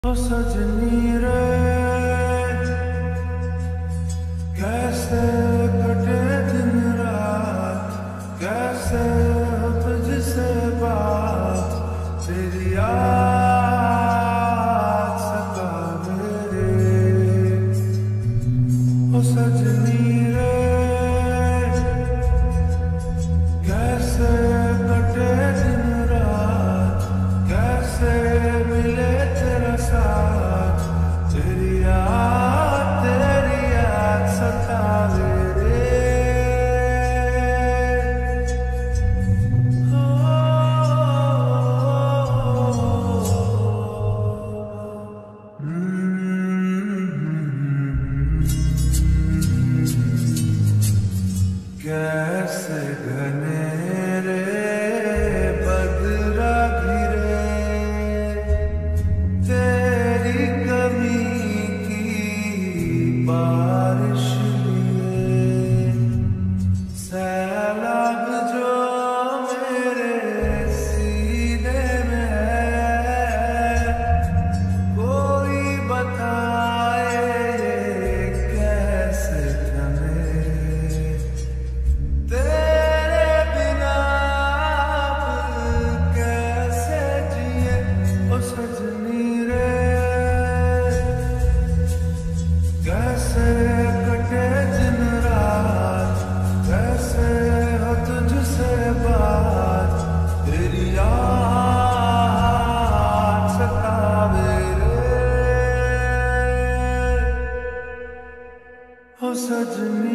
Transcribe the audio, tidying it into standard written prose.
ओ सजनी रे, कैसे कटे दिन रात, कैसे हो तुझसे बात, तेरी याद सतावे रे। ओ सजनी रे, कैसे कटे दिन रात, कैसे मिले तेरा साथ, तेरी याद सतावे रे। ओ, कैसे घनेरे बदरा घिरे, तेरी कमी की बारिश लिए, सैलाब जो मेरे सीने में है, कोई बताए ये कैसे थमे, तेरे बिना अब कैसे जिए। ओ सजनी रे, कैसे कटे दिन रात, कैसे हो तुझसे बात, तेरी याद सतावे रे। ओ सजनी